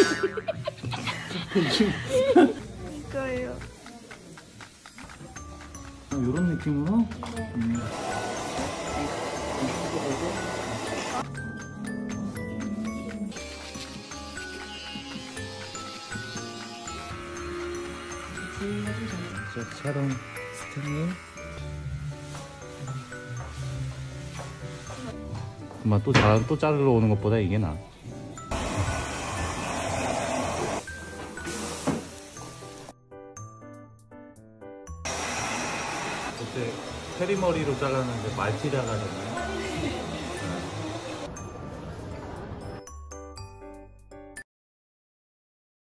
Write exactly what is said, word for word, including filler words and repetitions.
이거예요. 이런 느낌으로? 음. 자, 촬영 스탠드. 엄마 또 자, 또 자르러 오는 것보다 이게 나아. 그때 페리머리로 잘랐는데 말티라가 됐네.